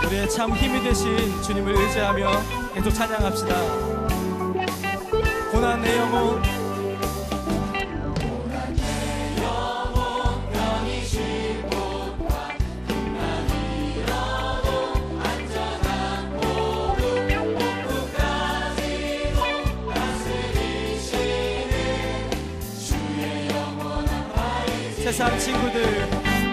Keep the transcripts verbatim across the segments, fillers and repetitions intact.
우리의 참 힘이 되신 주님을 의지하며 계속 찬양합시다. 고난 내 영혼, 고난 내 영혼 편이신 곳과 풍랑 잃어도 안전한 복음, 복음까지도 다스리시는 주의 영원한 바이지. 세상 친구들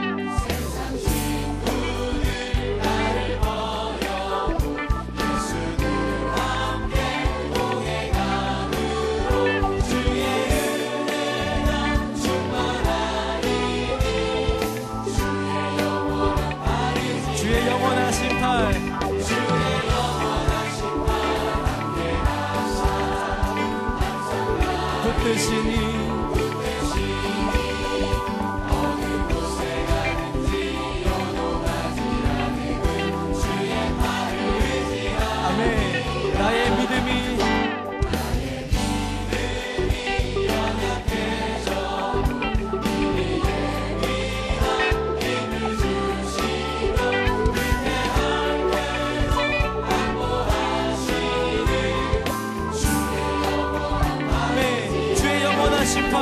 붙드시니 어느 곳에 가든지 요동하지 않는 주의 팔을 의지하며 아멘. 나의 믿음이 나의 믿음이 연약해져도 우리에게 위한 힘을 주시며 위대한 괴로 안보하시는 주의 영원한 아멘. 주의 영원한 심판,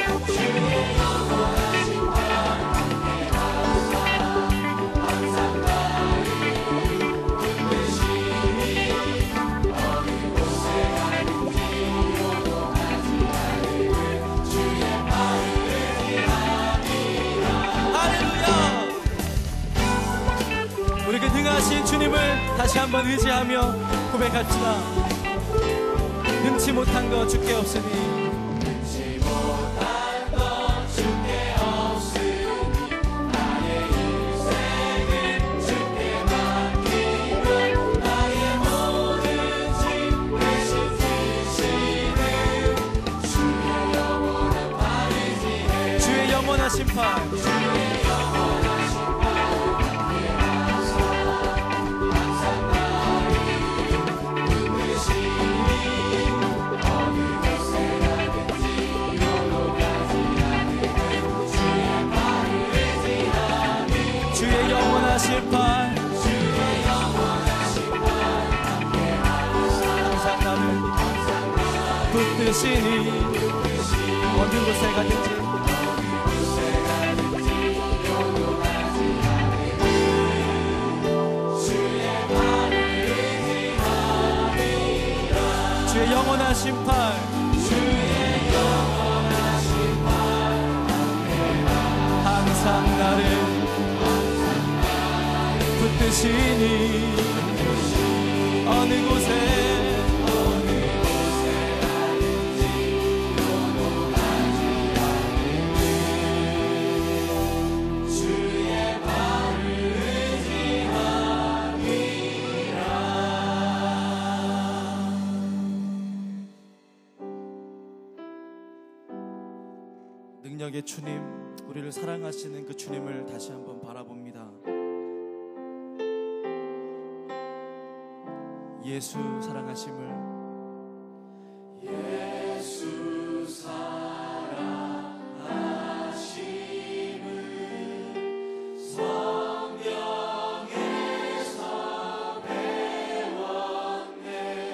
우리에게 능하신 주님을 다시 한번 의지하며 고백합시다. 능치 못한 거 주께 없으니 능치 못한 것 주께 없으니 나의 인생은 주께 맡기며 나의 모든 짐 대신 지시는 주의 영원한 발을 지해 주의 영원한 심판, 주의 영원한 심판, 항상 나를 붙드시니 어느 곳에 가든지 주의 영원한 심판, 항상 나를 붙드시니 어느 곳에 주의 발을 의지함이라. 능력의 주님, 우리를 사랑하시는 그 주님을 다시 한번 바라봅니다. 예수 사랑하심을, 예수 사랑하심을 성경에서 배웠네.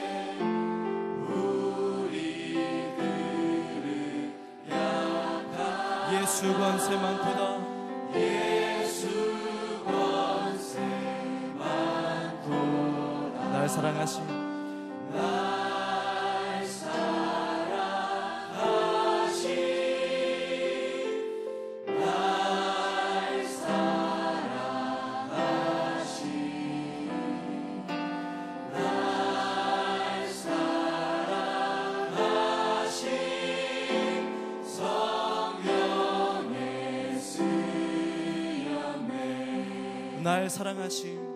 우리들은 약한 예수 권세 많도다. 예수 권세 많도다. 날 사랑하심, 날 사랑하심, 날 사랑하심, 날 사랑하심, 성령의 쓰였네. 날 사랑하심,